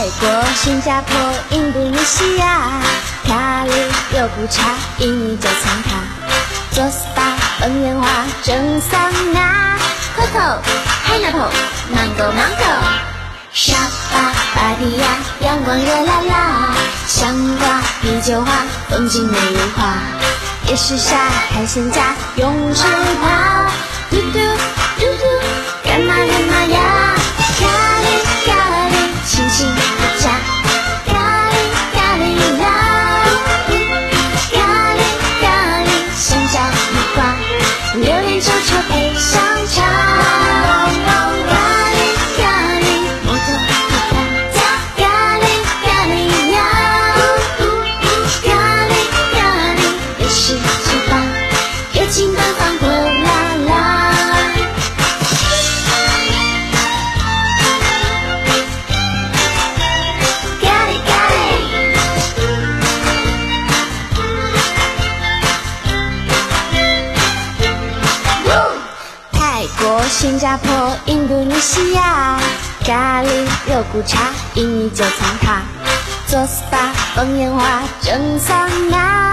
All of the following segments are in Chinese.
国、新加坡、印度尼西亚，咖喱又不差，印尼就藏它。做 SPA 放烟花，蒸桑拿 ，Coco、Pineapple、Mango、沙巴、芭提雅，阳光热辣辣，香瓜、啤酒花，风景美如画。夜市下海鲜家，泳池趴，嘟嘟嘟嘟，干嘛呀？咖喱，亲亲不假。咖喱呀，咖喱，香蕉木瓜，榴莲球球配香肠。咖喱，摩托皮卡，咖喱呀，咖喱，也是吃吧，热情奔放火辣辣。泰国、新加坡、印度尼西亚，咖喱肉骨茶，印尼就藏它。做 SPA 放烟花，蒸桑拿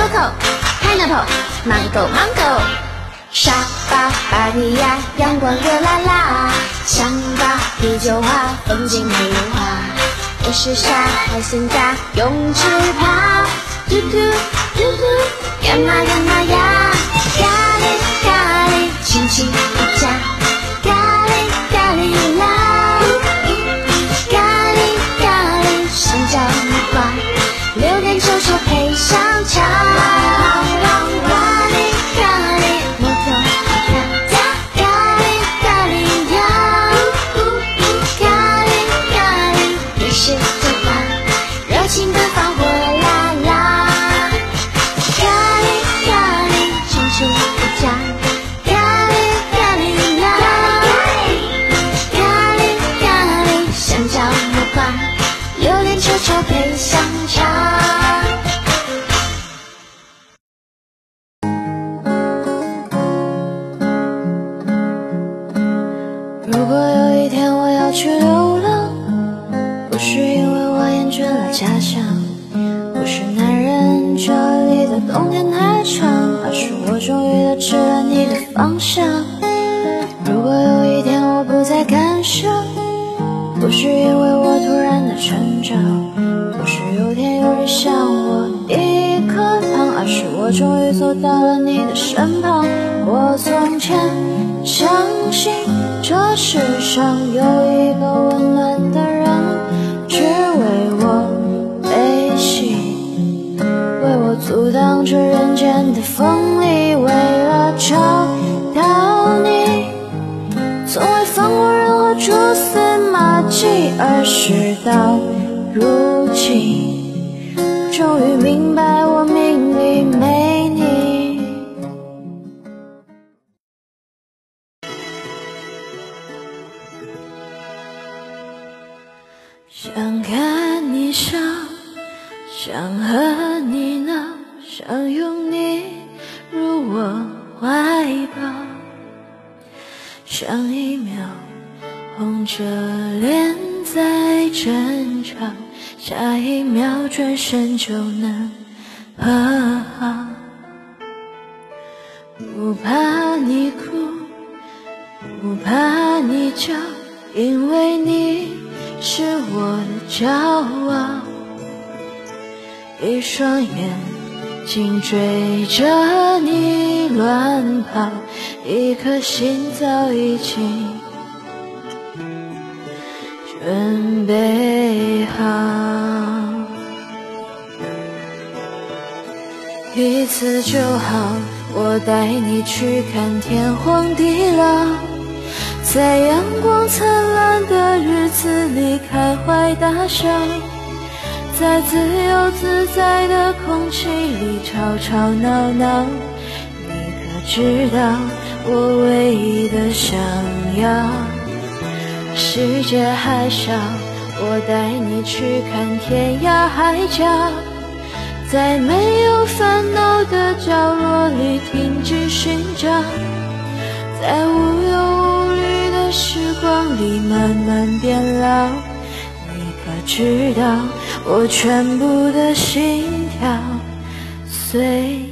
，Coco、Pineapple、Mango、沙巴、芭提雅，阳光热辣辣，香瓜、啤酒花，风景美如画。夜市下海鲜家，泳池趴，嘟嘟嘟嘟，干嘛呀？咖喱，亲亲不假。咖喱啦，咖喱，香蕉木瓜，榴莲球球配香肠。咖喱，摩托皮卡，咖喱呀，咖喱，也是这话，热情奔放火辣辣。咖喱，亲亲不假。咖喱啦，咖喱，香蕉木瓜，榴莲球球配香肠。 如果有一天我要去流浪，不是因为我厌倦了家乡，不是男人这里的冬天太长，而是我终于得知了你的方向。如果有一天我不再感伤，不是因为我突然的成长，不是有天有人向我递一颗糖，而是我终于走到了你的身旁。我从前相信这世上有一个温暖的人，只为我悲喜，为我阻挡着人间的锋利，为了找到你，从未放过任何蛛丝马迹，而事到如今，终于明白我命里没你。想看你笑，想和你闹，想拥你入我怀抱，上一秒红着脸在争吵，下一秒转身就能和好。不怕你哭，不怕你叫，因为你是我的骄傲。一双眼睛追着你乱跑，一颗心早已经准备好。一次就好，我带你去看天荒地老，在阳光灿烂的日子里开怀大笑，在自由自在的空气里吵吵闹闹。你可知道我唯一的想要，世界还小，我带你去看天涯海角，在没有烦恼的角落里停止寻找，在无忧无虑的时光里慢慢变老。你可知道我全部的心跳随